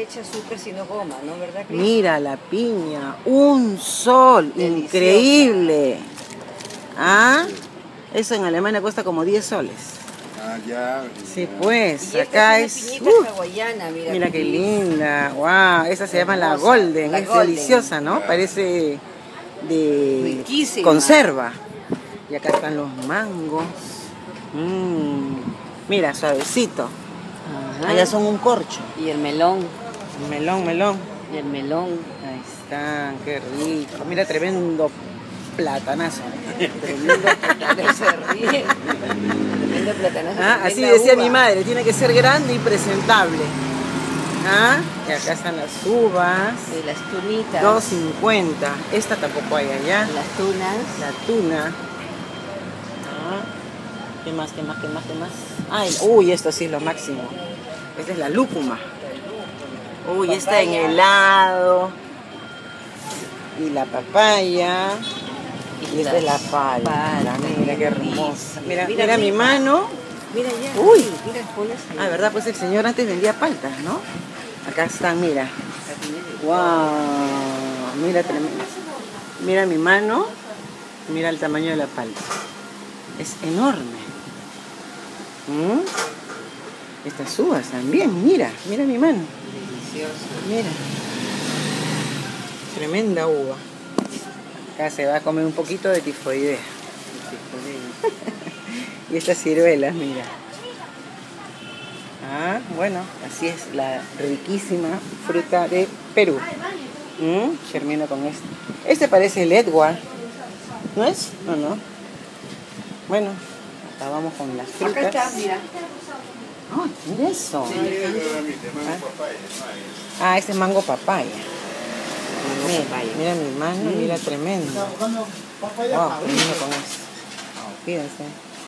eche azúcar sino goma, ¿no? ¿Verdad, Cris? Mira la piña, un sol, Deliciosa. increíble. ¿Ah? Eso en Alemania cuesta como 10 soles. Ah, ya. Sí, ya. pues, Y acá esta es... es una piñita hawaiana, mira. mira qué Cris. linda, wow, esa se llama la Hermosa, Golden, la es Golden. deliciosa, ¿no? Parece de Riquísima. conserva. Y acá están los mangos. Mira, suavecito. Ajá. Allá son un corcho. Y el melón. Melón. Y el melón. Ahí están, qué rico. Mira, tremendo platanazo. Tremendo platanazo. Se ríe. Tremendo platanazo. Ah, así tremenda decía uva. mi madre, tiene que ser grande y presentable. ¿Ah? Y acá están las uvas. De las tunitas. 2.50. Esta tampoco hay allá. Las tunas. La tuna. Ah, ¿qué más? Ay, uy, esto sí es lo máximo. Esta es la lúcuma. Uy, esta en helado. Y la papaya. Y esta es la palta. Mira qué hermosa. Mira mi mano. Mira ya. Uy. Mira, pones ahí. Ah, ¿verdad? Pues el señor antes vendía paltas, ¿no? Acá están, mira. Wow. Mira, tremendo. Mira mi mano. Mira el tamaño de la palta. Es enorme. Estas uvas también, mira mi mano. Delicioso. Mira. Tremenda uva. Acá se va a comer un poquito de tifoidea. Y estas ciruelas, mira. Ah, bueno, así es la riquísima fruta de Perú. Termino con este. Este parece el Edward. ¿No es? No. Bueno, acá vamos con las frutas. Acá está, mira. ¡Ay, mira eso! Ah, este es mango papaya. Mira mi mano, mira tremendo. Wow, termino con esto. Fíjense.